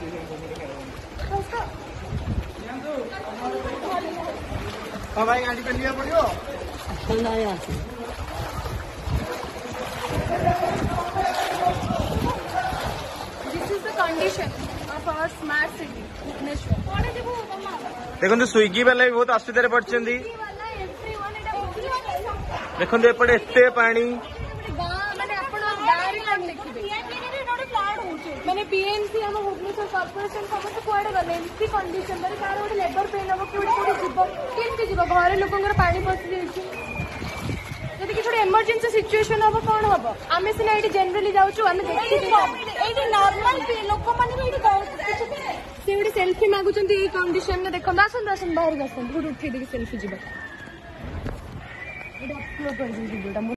हाँ भाई गाड़ी कर लिया पड़ियो condition of our smart city Bhubaneswar देखो स्विगी वाला भी बहुत असुविधा पड़ते देखो एपटे एते पानी मैंने बीएमसी हम भुवनेश्वर कॉर्पोरेशन समस्त कुआड़े गले एमती कंडीशन माने तार गोटे लेबर पेन हम कि केमती जीव घरे लोक पानी पशि जाइए कि थोड़ी इमरजेंसी सिचुएशन हम कौन हम आम सीना ये जेनराली जाऊँ आम नॉर्मल लोक मैंने सेल्फी मागुंट कंडीशन देखो आसत आसन बाहर आसत उठे सेल्फी जी अपलोड कर